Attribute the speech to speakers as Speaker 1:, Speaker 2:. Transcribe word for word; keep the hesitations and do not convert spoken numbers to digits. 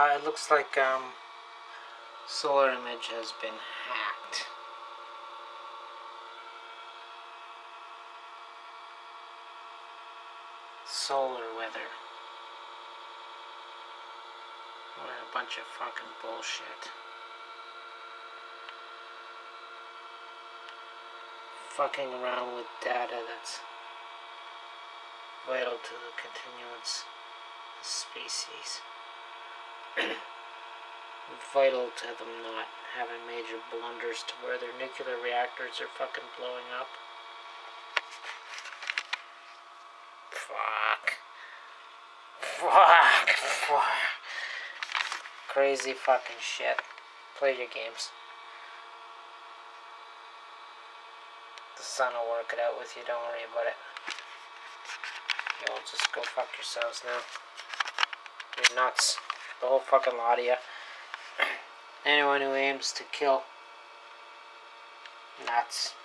Speaker 1: Uh, it looks like um, Solar.Img has been hacked. Solar weather. What a bunch of fucking bullshit. Fucking around with data that's vital to the continuance of species. Vital to them not having major blunders to where their nuclear reactors are fucking blowing up. Fuck. Fuck. Fuck. Crazy fucking shit. Play your games. The sun will work it out with you, don't worry about it. You'll just go fuck yourselves now. You're nuts. The whole fucking lot of you. Anyone who aims to kill. Nuts.